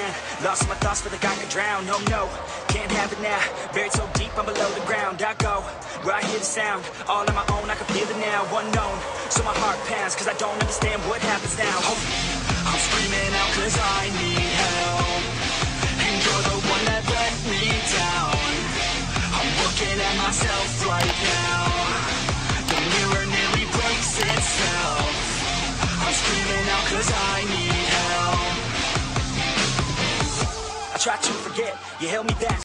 man. Lost my thoughts, feel like I could drown. No, no, can't have it now. Buried so deep, I'm below the ground. I go where I hear the sound, all on my own, I can feel it now. Unknown, so my heart pounds, cause I don't understand what happens now. I'm screaming out cause I need help, and you're the one that let me down. I'm looking at myself right now, the mirror nearly breaks itself. I'm screaming out cause I need help. I try to forget, you held me back,